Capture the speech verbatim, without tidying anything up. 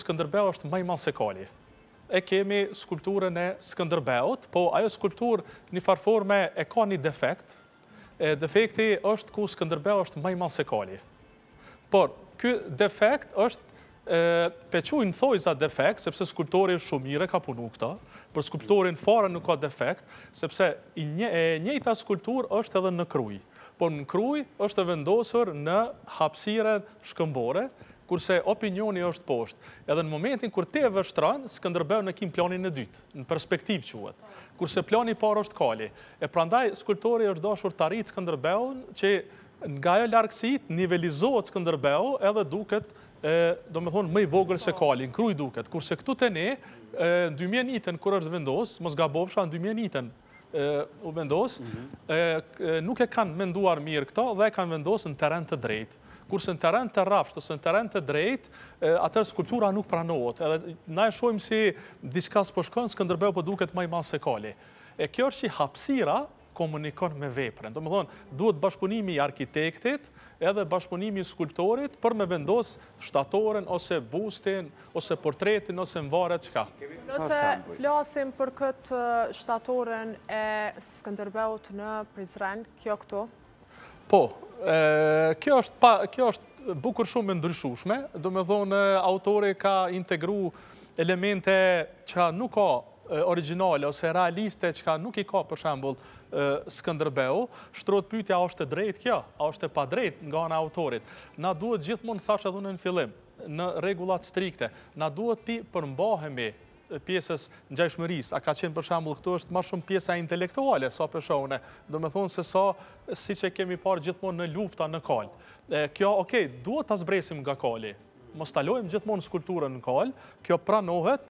Skënderbeu është më i madh se Kali. E kemi skulpturën e Skënderbeut, po ajo skulpturë një farforme e ka një defekt. E defekti është ku Skënderbeu është më i madh se Kali. Por, ky defekt është pe quajnë thojza defekt, sepse skulptori shumë mire ka punu këta, për skulptorin fare nuk ka defekt, sepse e njëjta skulptur është edhe në Kruj. Por në Kruj është vendosur në hapësirën shkëmbore, kurse opinioni është poshtë. Edhe në momentin kur te vështran, Skënderbeu në kim planin e dytë, në perspektiv quhet. Kurse plani i parë është Kali. E prandaj skulptori është dashur të arrijë Skënderbeun që nga ajo largësit nivelizohet Skënderbeu edhe duket do me thonë më i vogël se Kali, në Kruj duket. Kurse këtu të ne, në dy mijë e njëtën kur është vendos, mos gabofsha në dy mijë e njëtën u vendos, nuk e kanë menduar mirë këto dhe e kanë vendos në teren të drejtë. Kurse në teren të rafsht ose në teren të drejtë, atër skulptura nuk pranohet. Edhe na e shohim si diçka s'po shkon, Skënderbeu po duket më i madh se Kali. E kjo është që hapësira komunikon me veprën. Do me thonë, duhet bashkëpunimi i arkitektit edhe bashkëpunimi i skulptorit për me vendos shtatoren, ose bustin, ose portretin, ose në varet qka. Nëse flasim për këtë shtatoren e Skënderbeut në Prizren, kjo këtu? Po, kjo është bukur shumë e ndryshushme. Do me thonë, autori ka integru elemente që nuk ka originale ose realiste që nuk i ka për shembull Skënderbeu, shtrohet pyetja a është e drejtë kjo, a është e padrejtë nga ana e autorit. Na duhet gjithmonë, thash edhe në fillim, në rregullat strikte, na duhet ti përmbahemi pjesës ngjashmërisë. A ka qenë për shembull këtu është më shumë pjesa intelektuale sa peshone, do me thonë se sa siç e kemi parë gjithmonë në lufta në Kal. Kjo, okay, duhet ta zbresim nga Kali. Mos ta lojmë gjithmonë skulpturën në Kal, kjo pranohet,